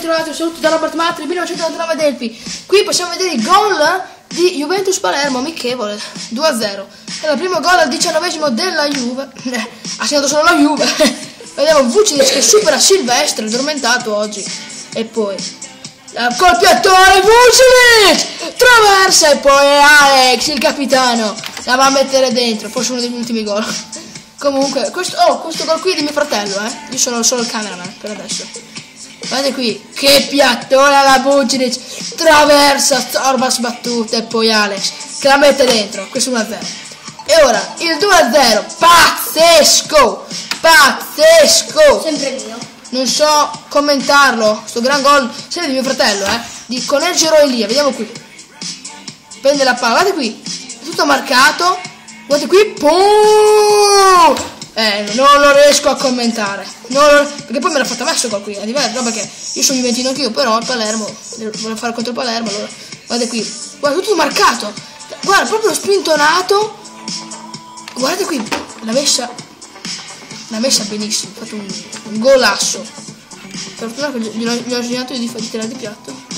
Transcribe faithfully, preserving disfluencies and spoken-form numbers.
ritrovati, un saluto da Robert Matri, millenovecentonovantanove Delpi. Qui possiamo vedere il gol di Juventus Palermo, amichevole, due a zero. Allora, primo gol al diciannovesimo della Juve, eh, ha segnato solo la Juve. Vediamo Vucinic che supera Silvestre, addormentato oggi. E poi, il colpiatore Vucinic, traversa e poi Alex, il capitano, la va a mettere dentro, forse uno degli ultimi gol. Comunque, questo, oh, questo gol qui è di mio fratello, eh. Io sono solo il cameraman per adesso. Guardate qui, che piattone alla Vucinic, traversa, sorba sbattuta e poi Alex che la mette dentro, questo è uno a zero. E ora il due a zero, pazzesco, pazzesco. Sempre mio. Non so commentarlo, sto gran gol, sempre di mio fratello, eh, di Coneggero Elia, vediamo qui. Prende la palla, guardate qui, è tutto marcato, guardate qui, pum! Eh, non lo riesco a commentare, non lo, perché poi me l'ha fatta messo qua qui, è diverso, no? Perché io sono juventino anch'io, però il Palermo, volevo fare contro il Palermo, allora, guardate qui, guarda, tutto marcato, guarda, proprio spintonato, guardate qui, l'ha messa, l'ha messa benissimo, ha fatto un, un golasso, per fortuna che gli ho, gli ho insegnato di, di tirare di piatto.